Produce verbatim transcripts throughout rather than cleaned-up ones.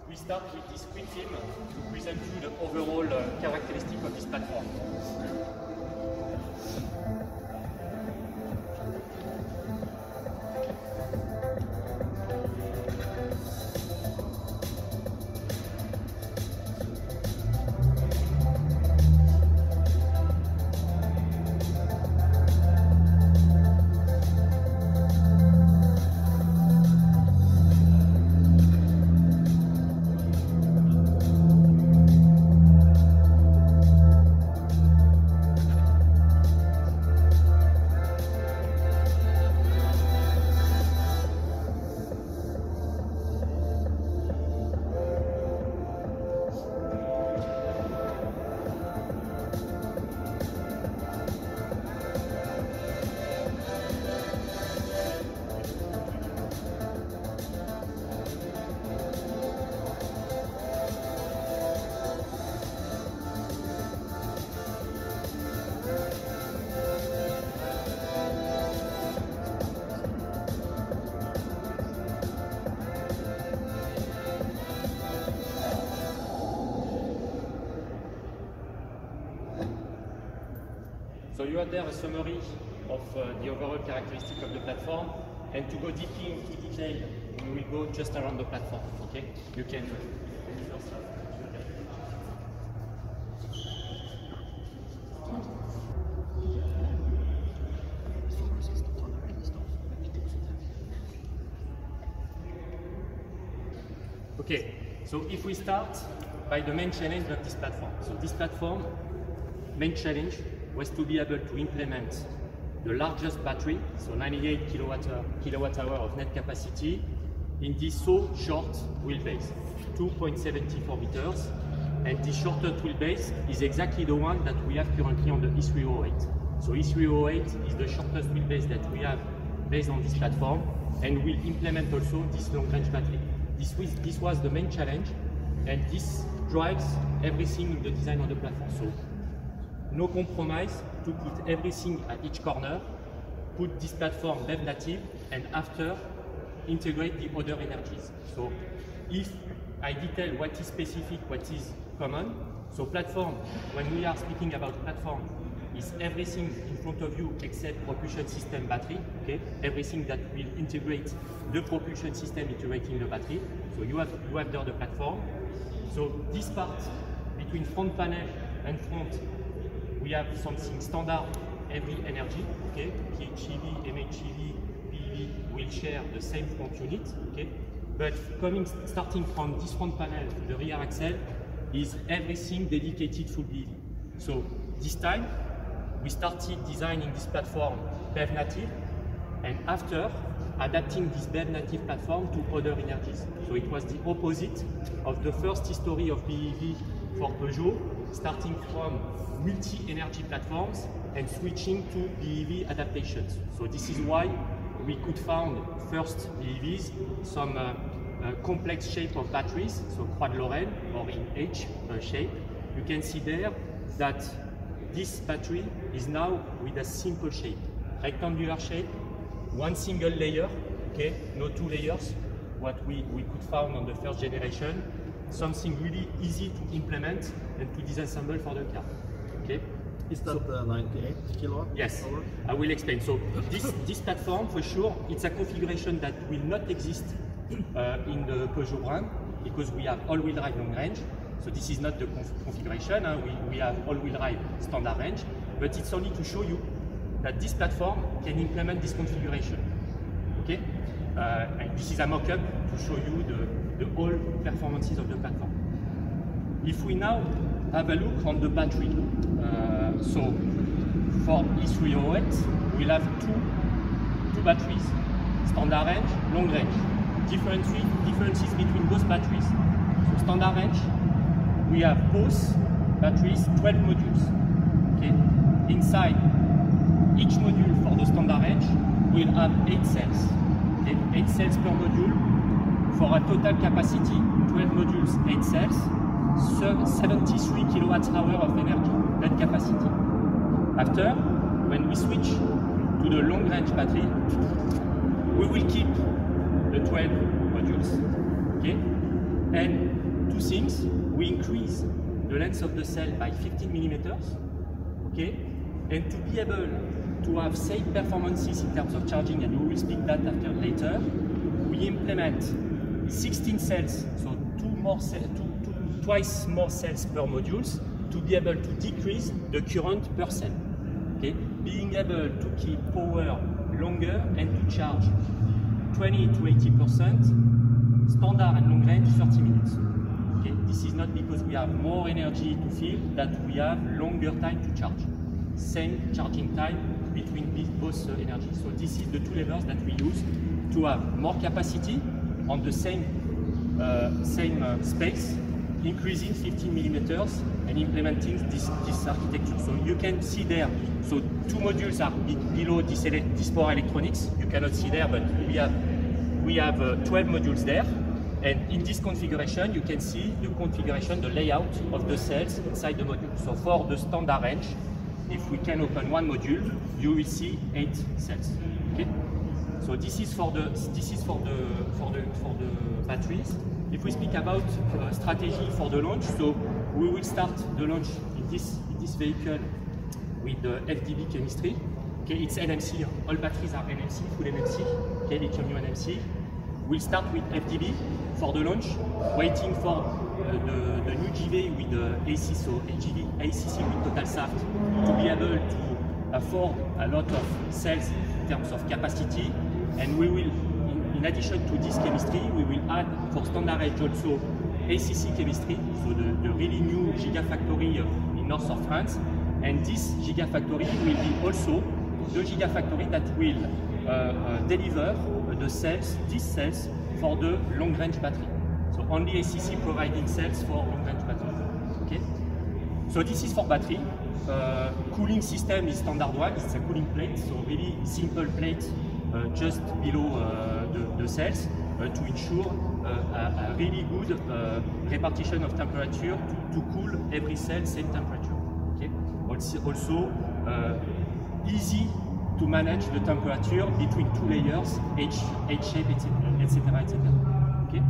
we start with this quick film to present you the overall uh, characteristic of this platform. So you have there a summary of uh, the overall characteristic of the platform, and to go deeply into detail, we will go just around the platform. Okay, you can. Okay, so if we start by the main challenge of this platform. So this platform, main challenge was to be able to implement the largest battery, so ninety-eight kilowatt, uh, kilowatt hour of net capacity, in this so short wheelbase, two point seven four meters, and this shorter wheelbase is exactly the one that we have currently on the E three oh eight. So E three oh eight is the shortest wheelbase that we have based on this platform, and we'll implement also this long-range battery. This was, this was the main challenge, and this drives everything in the design of the platform. So no compromise to put everything at each corner, put this platform B E V native, and after integrate the other energies. So if I detail what is specific, what is common, so platform, when we are speaking about platform, is everything in front of you except propulsion system battery, okay? Everything that will integrate the propulsion system integrating the battery. So you have, you have there the platform. So this part between front panel and front, we have something standard, every energy, okay? P H E V, M H E V, B E V will share the same front unit, okay? But coming, starting from this front panel to the rear axle is everything dedicated full B E V. So this time, we started designing this platform B E V native, and after adapting this B E V native platform to other energies. So it was the opposite of the first history of B E V for Peugeot, starting from multi-energy platforms and switching to B E V adaptations. So this is why we could found first B E Vs, some uh, uh, complex shape of batteries, so Croix de Lorraine or in H uh, shape. You can see there that this battery is now with a simple shape, rectangular shape, one single layer, okay, no two layers, what we, we could found on the first generation, something really easy to implement and to disassemble for the car. Okay. Is that the ninety-eight kilowatt? Yes, hour? I will explain. So this, this platform, for sure, it's a configuration that will not exist uh, in the Peugeot brand because we have all-wheel drive long range. So this is not the conf configuration. Huh? We, we have all-wheel drive standard range, but it's only to show you that this platform can implement this configuration. Okay, uh, and this is a mock-up to show you the, the whole performances of the platform. If we now have a look on the battery, uh, so for E three oh eight, we'll have two, two batteries, standard range, long range. Difference, differences between both batteries. So standard range, we have both batteries, twelve modules. Okay? Inside each module for the standard range will have eight cells. Okay? eight cells per module for a total capacity, twelve modules, eight cells, seventy-three kilowatt hour of energy, net capacity. After, when we switch to the long range battery, we will keep the twelve modules. Okay? And two things, we increase the length of the cell by fifteen millimeters, okay? And to be able to have same performances in terms of charging, and we will speak that after later, we implement sixteen cells, so two more cell, two, two, twice more cells per modules to be able to decrease the current per cell. Okay? Being able to keep power longer and to charge twenty to eighty percent, standard and long range thirty minutes. Okay? This is not because we have more energy to fill that we have longer time to charge. Same charging time between both uh, energies. So this is the two levers that we use to have more capacity on the same, uh, same uh, space, increasing fifteen millimeters and implementing this, this architecture. So you can see there, so two modules are be below this, this power electronics. You cannot see there, but we have, we have uh, twelve modules there. And in this configuration, you can see the configuration, the layout of the cells inside the module. So for the standard range, if we can open one module, you will see eight cells. Okay? So this is for the this is for the for the for the batteries. If we speak about uh, strategy for the launch, so we will start the launch in this in this vehicle with the F D B chemistry. Okay, it's N M C. All batteries are N M C, full N M C. Okay, lithium N M C. We'll start with F D B for the launch, waiting for uh, the, the new G V with the A C, so G V A C C with Total Saft to be able to afford a lot of cells in terms of capacity. And we will, in, in addition to this chemistry, we will add for standard range also A C C chemistry, so the, the really new gigafactory in north of France. And this gigafactory will be also the gigafactory that will uh, uh, deliver the cells, these cells, for the long-range battery. So only A C C providing cells for long-range battery. Okay. So this is for battery. Uh, cooling system is standard one. It's a cooling plate, so really simple plate uh, just below uh, the, the cells uh, to ensure uh, a, a really good uh, repartition of temperature to, to cool every cell same temperature. Okay. Also, also uh, easy to manage the temperature between two layers, H, H shape, et cetera, et cetera, et cetera. Okay.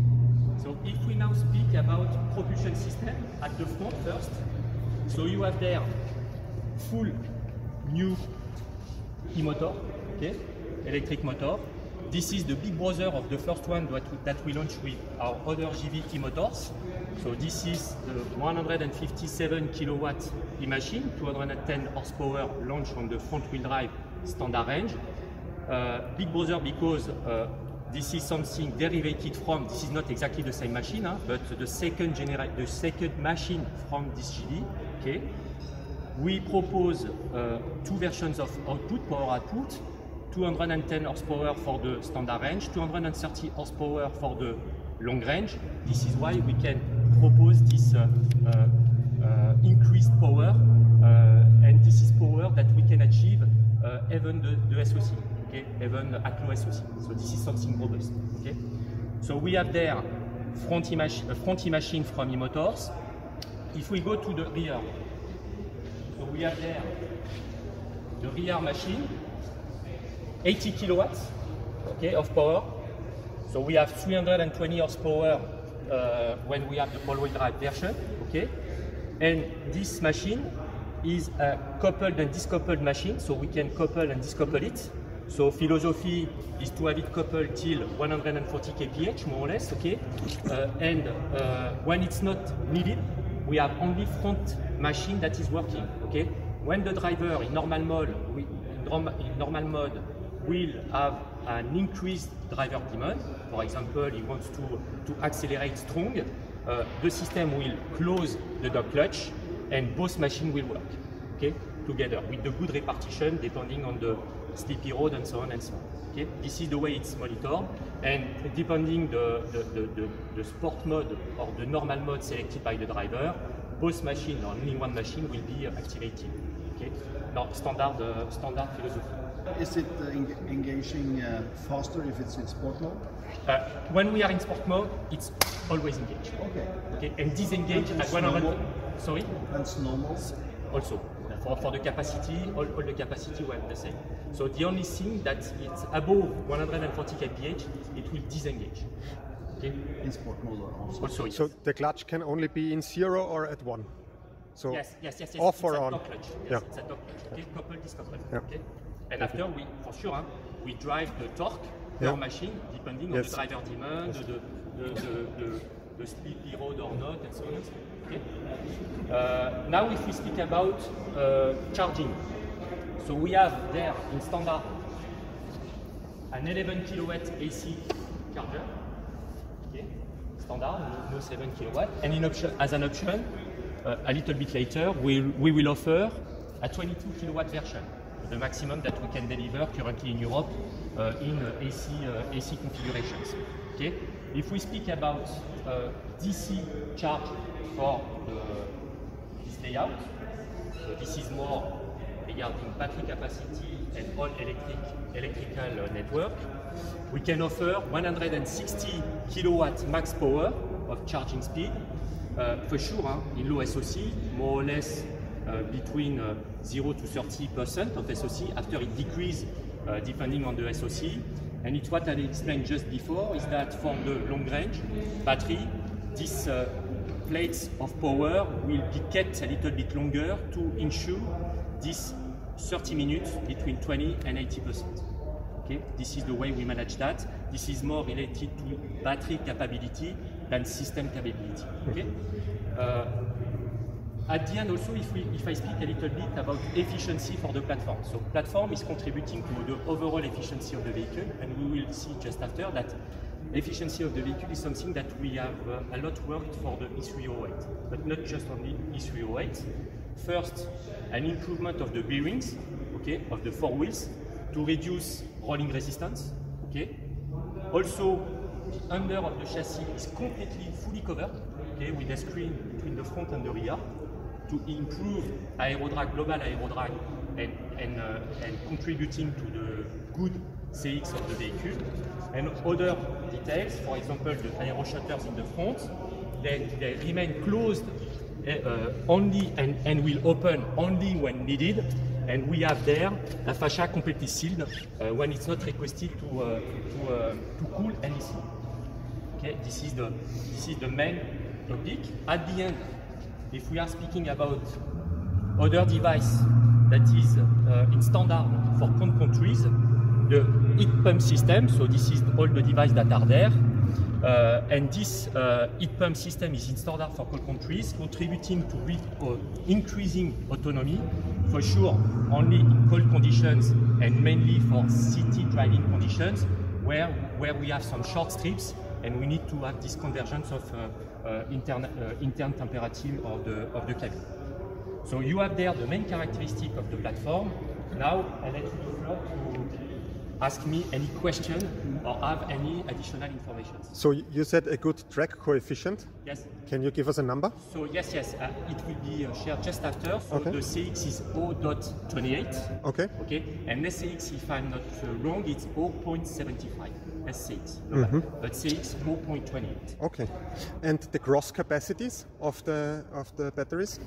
So if we now speak about propulsion system at the front first, so you have there full new e-motor, okay, electric motor. This is the big brother of the first one that we, that we launched with our other G V e-motors. So this is the one hundred fifty-seven kilowatt e-machine, two hundred ten horsepower, launched on the front-wheel drive standard range. Uh, big brother because uh, this is something derivated from, this is not exactly the same machine, huh, but the second generate, the second machine from this G V. Okay. We propose uh, two versions of output, power output, two hundred ten horsepower for the standard range, two hundred thirty horsepower for the long range. This is why we can propose this uh, uh, uh, increased power, uh, and this is power that we can achieve uh, even the, the S O C, okay, even at low S O C. So this is something robust. Okay, so we have there front e-machine, front e-machine from e-motors. If we go to the rear, so we have there the rear machine, eighty kilowatts, okay, of power. So we have three hundred twenty horsepower uh, when we have the all-wheel drive version, okay. And this machine is a coupled and discoupled machine, so we can couple and discouple it. So philosophy is to have it coupled till one hundred forty K P H, more or less, okay. Uh, and uh, when it's not needed, we have only front machine that is working, okay. When the driver in normal mode, we, in normal mode, will have an increased driver demand. For example, he wants to, to accelerate strong. Uh, the system will close the dog clutch and both machines will work, okay, together with the good repartition depending on the sleepy road and so on and so on. Okay, this is the way it's monitored, and depending the, the, the, the, the sport mode or the normal mode selected by the driver, both machines or only one machine will be activated. Okay, no, standard, uh, standard philosophy. Is it uh, en engaging uh, faster if it's in sport mode? Uh, when we are in sport mode, it's always engaged. Okay. Okay, and disengage at one hundred. Sorry. That's normal. Also, for, for the capacity, all, all the capacity were the same. So the only thing that it's above one hundred forty K P H, it will disengage. Okay. In sport mode also. Also, yes. So the clutch can only be in zero or at one. So yes, yes, yes, yes. off it's or a on. dog clutch. Yes, Yeah. it's a dog clutch. Okay, coupled, discoupled. Yeah. Okay. And after we, for sure, huh, we drive the torque Yeah. per machine depending Yes. on the driver demand, the, the, the, the, the sleepy road or not, and so on. And so on. Okay. Uh, now, if we speak about uh, charging, so we have there in standard an eleven kilowatt A C charger. Okay. Standard, no, no seven kilowatt, and in option, as an option, uh, a little bit later, we we will offer a twenty-two kilowatt version, the maximum that we can deliver currently in Europe uh, in uh, A C uh, A C configurations. Okay. If we speak about uh, D C charge for the, this layout, so this is more regarding battery capacity and all electric electrical uh, network. We can offer one hundred sixty kilowatt max power of charging speed. Uh, for sure, huh, in low S O C, more or less uh, between uh, zero to thirty percent of S O C. After it decreases uh, depending on the S O C. And it's what I explained just before, is that for the long range battery, these uh, plates of power will be kept a little bit longer to ensure this thirty minutes between twenty and eighty percent. Okay, this is the way we manage that. This is more related to battery capability than system capability. Okay. Uh, at the end, also, if we, if I speak a little bit about efficiency for the platform, so platform is contributing to the overall efficiency of the vehicle, and we will see just after that efficiency of the vehicle is something that we have uh, a lot worked for the E three oh eight, but not just only E three oh eight. First, an improvement of the bearings, okay, of the four wheels to reduce rolling resistance, okay. Also, the under of the chassis is completely fully covered, okay, with a screen between the front and the rear to improve aerodrag, global aerodrag, and, and, uh, and contributing to the good C X of the vehicle. And other details, for example, the aero shutters in the front, they, they remain closed uh, only and, and will open only when needed. And we have there a fascia completely sealed uh, when it's not requested to, uh, to, uh, to cool anything. Okay, this is the this is the main topic. At the end, if we are speaking about other device that is uh, in standard for cold countries, the heat pump system. So this is all the devices that are there, uh, and this uh, heat pump system is in standard for cold countries, contributing to re uh, increasing autonomy. For sure, only in cold conditions and mainly for city driving conditions, where where we have some short strips and we need to have this convergence of uh, uh, intern uh, intern temperature of the of the cabin. So you have there the main characteristic of the platform. Now I let you the floor to ask me any question or have any additional information. So you said a good drag coefficient. Yes. Can you give us a number? So yes, yes, uh, it will be uh, shared just after. So okay. The C X is zero point two eight. Okay. Okay. And S C X, if I'm not uh, wrong, it's zero point seven five. S C X. Mm-hmm. But C X zero point two eight. Okay. And the gross capacities of the of the batteries?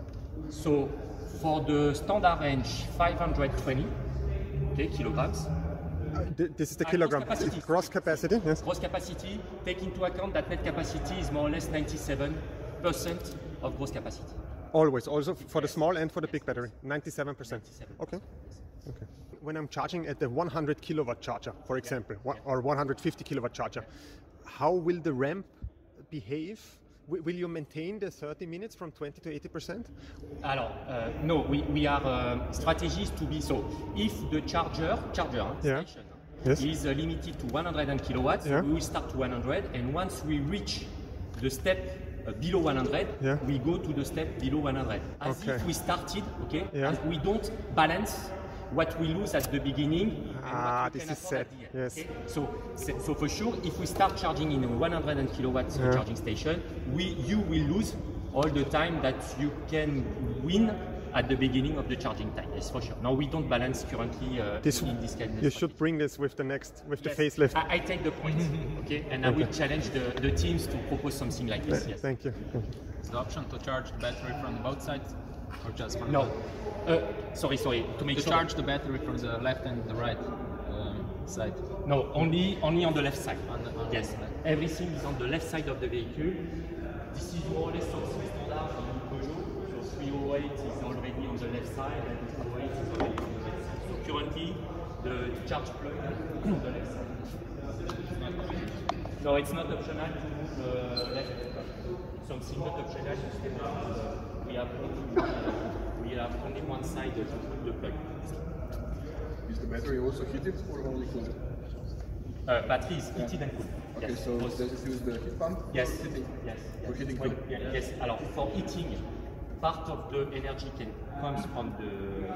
So for the standard range, five hundred twenty okay, kilograms. This is the Uh, kilogram. gross capacity. Gross capacity, yes. Gross capacity, take into account that net capacity is more or less ninety-seven percent of gross capacity. Always, also for the small and for the big battery, ninety-seven percent. ninety-seven. Okay. Okay. When I'm charging at the one hundred kilowatt charger, for example, yeah. Yeah. or one hundred fifty kilowatt charger, how will the ramp behave? Will you maintain the thirty minutes from twenty to eighty percent? Alors, uh, no, we, we are uh, strategies to be so. If the charger, charger yeah. station yes. is uh, limited to one hundred kilowatts, yeah. we will start to one hundred, and once we reach the step uh, below one hundred, yeah. we go to the step below one hundred. As okay. if we started, okay, yeah. as we don't balance what we lose at the beginning and ah, what we this can is afford sad. at the end. Yes. Okay? So, so for sure, if we start charging in a one hundred kilowatts yeah. charging station, we you will lose all the time that you can win at the beginning of the charging time. Yes, for sure. Now we don't balance currently uh, this, in this kind of. You should bring this with the next, with yes. the facelift. I, I take the point, okay, and I okay. will challenge the, the teams to propose something like this. Th yes. Thank you. Thank you. Is the option to charge the battery from both sides, or just from no? the Uh, sorry, sorry. To make to sure. charge the battery from the left and the right um, side. No, only only on the left side. On the, on yes, the everything is on the left side of the vehicle. This is more or less something standard in Peugeot. So three oh eight is already on the left side and two oh eight is already on the left side. So currently, the charge plug is on the left side. No, it's not optional to move the left plug. Something not optional is to uh, we have only one, we have only one side to put the plug. Is the battery also heated or only cooled? Uh, battery is heated and cooled. Okay, Yes. so does it use the heat pump? Yes. For heating? Yes. For yes. heating Well, too? yeah, yes. Alors, for heating, part of the energy can comes from the,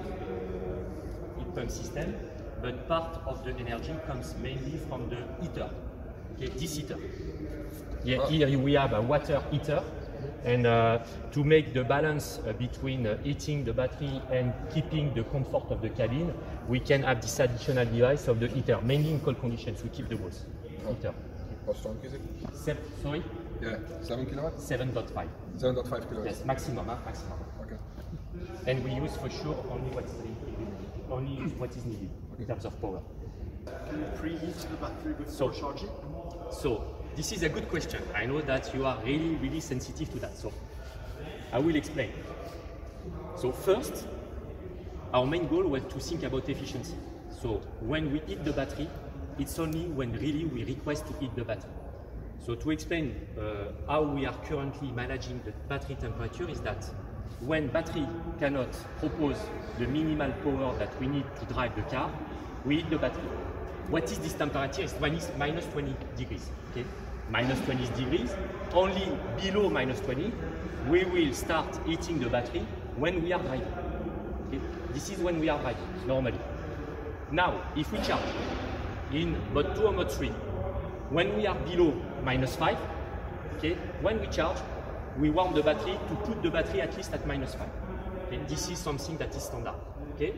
the heat pump system, but part of the energy comes mainly from the heater, okay, this heater. Yeah, here we have a water heater, and uh, to make the balance uh, between uh, heating the battery and keeping the comfort of the cabin, we can have this additional device of the heater, mainly in cold conditions. We keep the both heater. How strong is it? Seven, sorry, Yeah, seven kilowatts? seven point five. seven point five kilowatts. Yes, maximum, huh? maximum. Okay. And we use for sure only what is needed, only what is needed in terms of power. Can you preheat the battery So- before charging? So this is a good question. I know that you are really, really sensitive to that. So I will explain. So first, our main goal was to think about efficiency. So when we heat the battery, it's only when really we request to heat the battery. So to explain uh, how we are currently managing the battery temperature is that when battery cannot propose the minimal power that we need to drive the car, we heat the battery. What is this temperature? It's minus twenty degrees. Okay, minus twenty degrees. Only below minus twenty, we will start heating the battery when we are driving. Okay? This is when we are driving normally. Now, if we charge in mode two or mode three, when we are below minus five, okay, when we charge, we warm the battery to put the battery at least at minus five. Okay? This is something that is standard. Okay?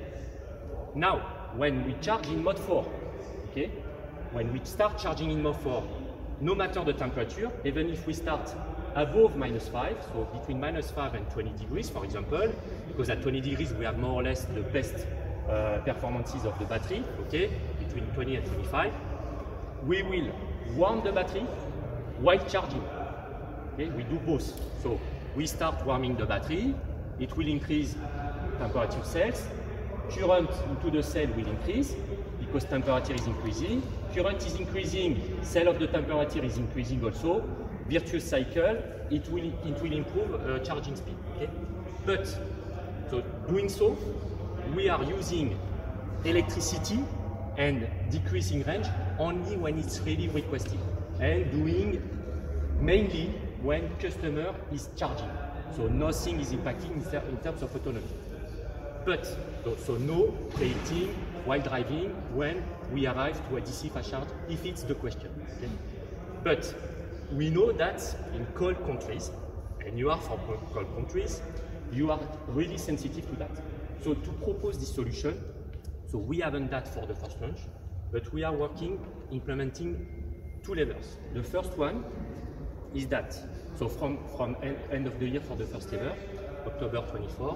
Now, when we charge in mode four, okay, when we start charging in mode four, no matter the temperature, even if we start above minus five, so between minus five and twenty degrees, for example, because at twenty degrees we have more or less the best uh, performances of the battery, okay, between twenty and twenty-five, we will warm the battery while charging. Okay, we do both. So we start warming the battery, it will increase temperature cells, current into the cell will increase because temperature is increasing, current is increasing, cell of the temperature is increasing also, virtuous cycle, it will, it will improve uh, charging speed. Okay? But, so doing so, we are using electricity and decreasing range only when it's really requested, and doing mainly when customer is charging. So nothing is impacting in, ter in terms of autonomy. But, so, so no preheating while driving when we arrive to a D C fast charge, if it's the question. Okay? But we know that in cold countries, and you are from cold countries, you are really sensitive to that. So to propose this solution, so we haven't that for the first launch, but we are working, implementing two levels. The first one is that, so from, from end, end of the year for the first ever, October twenty-fourth,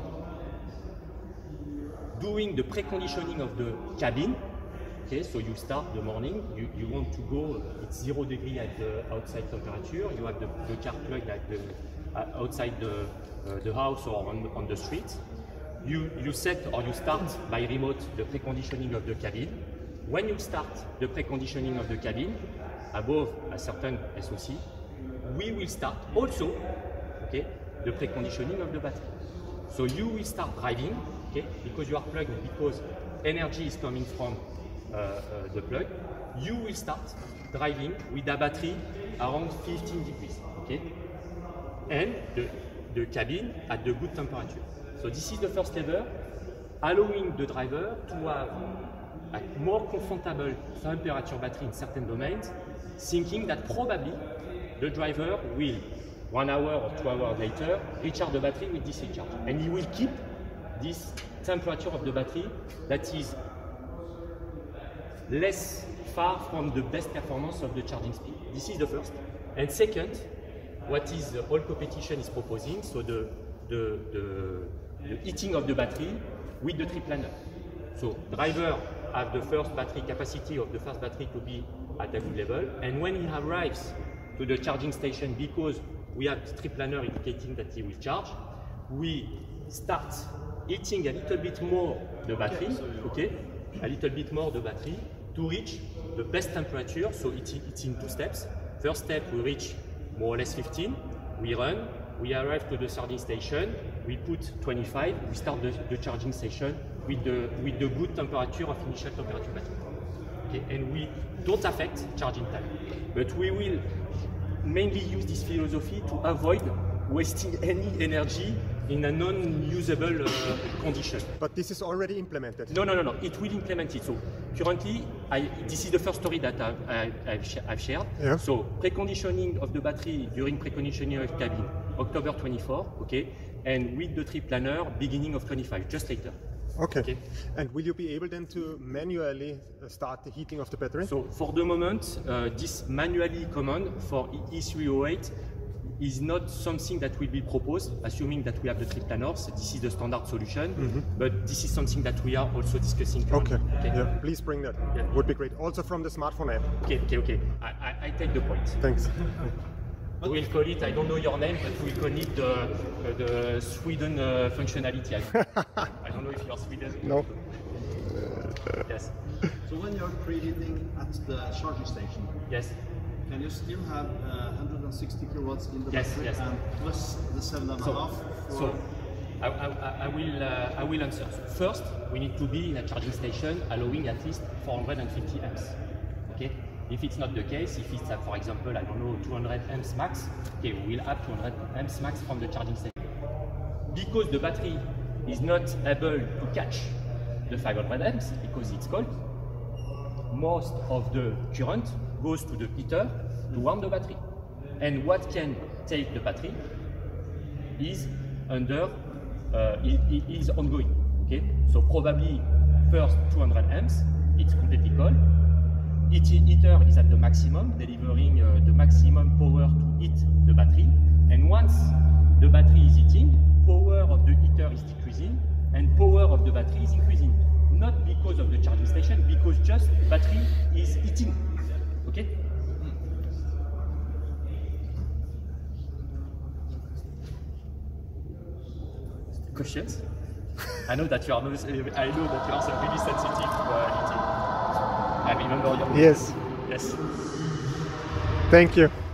doing the preconditioning of the cabin. Okay, so you start the morning, you, you want to go, it's zero degree at the outside temperature, you have the, the car plugged at the, uh, outside the, uh, the house or on, on the street. You, you set or you start by remote the preconditioning of the cabin. When you start the preconditioning of the cabin, above a certain S O C, we will start also, okay, the preconditioning of the battery. So you will start driving, okay, because you are plugged, because energy is coming from uh, uh, the plug. You will start driving with a battery around fifteen degrees, okay, and the, the cabin at the good temperature. So this is the first level, allowing the driver to have a more comfortable temperature battery in certain domains, thinking that probably the driver will, one hour or two hours later, recharge the battery with D C charge. And he will keep this temperature of the battery that is less far from the best performance of the charging speed. This is the first. And second, what is the whole competition is proposing, so the, the, the, the heating of the battery with the trip planner. So driver have the first battery capacity of the first battery to be at a good level, and when he arrives to the charging station because we have the trip planner indicating that he will charge. We start heating a little bit more the battery, okay, a little bit more the battery to reach the best temperature. So it's, it's in two steps. First step, we reach more or less fifteen, we run, we arrive to the charging station, we put twenty-five, we start the, the charging station with the, with the good temperature of initial temperature battery. Okay, and we don't affect charging time, but we will mainly use this philosophy to avoid wasting any energy in a non-usable uh, condition. But this is already implemented? No, no, no, no, it will implement it. So currently, I, this is the first story that I've, I, I've, sh I've shared. Yeah. So preconditioning of the battery during preconditioning of cabin, October twenty-fourth, okay, and with the trip planner, beginning of twenty-five, just later. Okay. Okay. And will you be able then to manually start the heating of the battery? So for the moment, uh, this manually command for E three oh eight is not something that will be proposed, assuming that we have the trip planners. This is the standard solution, mm-hmm. but this is something that we are also discussing currently. Okay. Okay. Yeah. Please bring that. Yeah. Would be great. Also from the smartphone app. Okay, okay, okay. I, I, I take the point. Thanks. We'll call it, I don't know your name, but we'll call it the, uh, the Sweden uh, functionality. I don't know if you're Sweden. No. Yes. So when you're preheating at the charging station, Yes. can you still have uh, one hundred sixty kilowatts in the Yes, battery yes. and plus the seven and a So, half? so I, I, I will uh, I will answer. First, we need to be in a charging station allowing at least four hundred fifty amps. Okay. If it's not the case, if it's, uh, for example, I don't know, two hundred amps max, okay, we will have two hundred amps max from the charging station. Because the battery is not able to catch the five hundred amps because it's cold, most of the current goes to the heater to warm the battery. And what can take the battery is under, uh, is ongoing. Okay, so probably first two hundred amps, it's completely cold. Heater is at the maximum, delivering uh, the maximum power to heat the battery. And once the battery is heating, power of the heater is decreasing and power of the battery is increasing. Not because of the charging station, because just battery is heating. Okay? Questions? I know that you are. I know that you are really sensitive to uh, heating. I remember your. Yes. Yes. Thank you.